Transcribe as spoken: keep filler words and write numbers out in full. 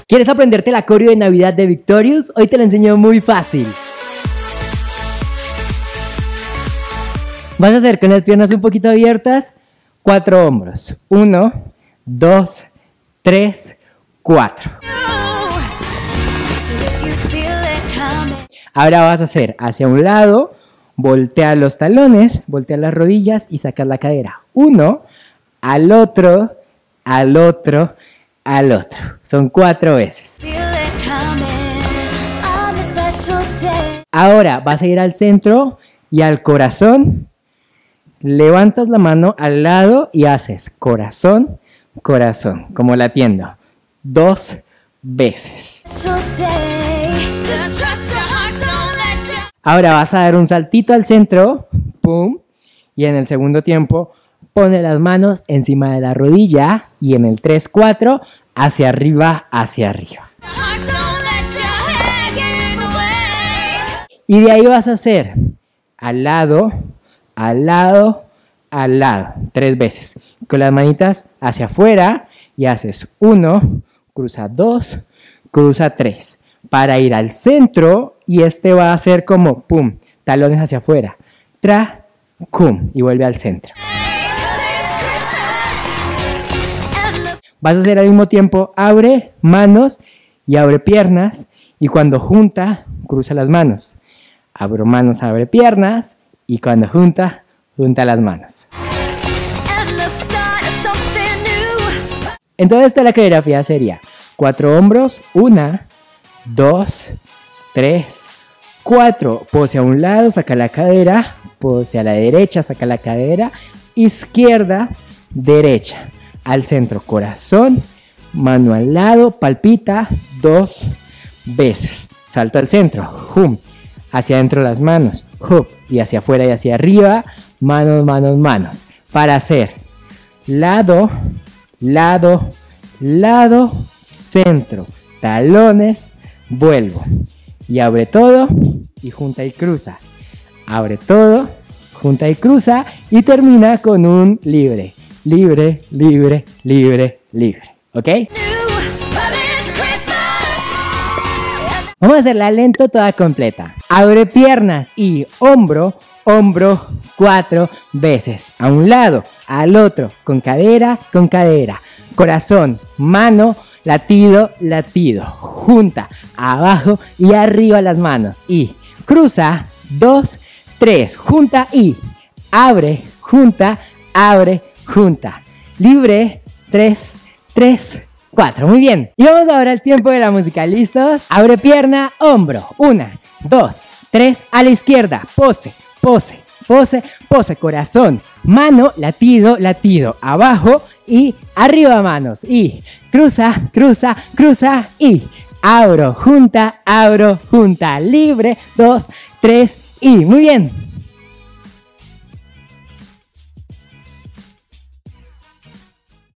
¿Quieres aprenderte la coreo de Navidad de Victorious? Hoy te la enseño muy fácil. Vas a hacer con las piernas un poquito abiertas, cuatro hombros. Uno, dos, tres, cuatro. Ahora vas a hacer hacia un lado, voltea los talones, voltea las rodillas y sacas la cadera. Uno, al otro, al otro, al otro. Son cuatro veces. Ahora vas a ir al centro y al corazón. Levantas la mano al lado y haces corazón, corazón, como latiendo. Dos veces. Ahora vas a dar un saltito al centro, pum, y en el segundo tiempo pone las manos encima de la rodilla y en el tres cuatro hacia arriba, hacia arriba. Y de ahí vas a hacer al lado, al lado, al lado, tres veces. Con las manitas hacia afuera y haces uno, cruza dos, cruza tres. Para ir al centro y este va a ser como pum, talones hacia afuera, tra, cum, y vuelve al centro. Vas a hacer al mismo tiempo, abre manos y abre piernas y cuando junta, cruza las manos. Abro manos, abre piernas y cuando junta, junta las manos. Entonces esta la coreografía sería cuatro hombros, una, dos, tres, cuatro. Pose a un lado, saca la cadera, pose a la derecha, saca la cadera, izquierda, derecha, al centro, corazón, mano al lado, palpita, dos veces. Salto al centro, hum, hacia adentro las manos, hum, y hacia afuera y hacia arriba, manos, manos, manos. Para hacer lado, lado, lado, centro, talones, vuelvo y abre todo y junta y cruza, abre todo, junta y cruza y termina con un libre, libre, libre, libre, libre, ¿ok? Vamos a hacerla lento toda completa. Abre piernas y hombro, hombro, cuatro veces, a un lado, al otro, con cadera, con cadera, corazón, mano, latido, latido, junta, abajo y arriba las manos y cruza, dos, tres, junta y abre, junta, abre, junta, libre, tres, tres, cuatro, muy bien. Y vamos ahora al tiempo de la música, ¿listos? Abre pierna, hombro, una, dos, tres, a la izquierda, pose, pose, pose, pose, corazón, mano, latido, latido, abajo y arriba manos y cruza, cruza, cruza y abro, junta, abro, junta, libre, dos, tres y muy bien.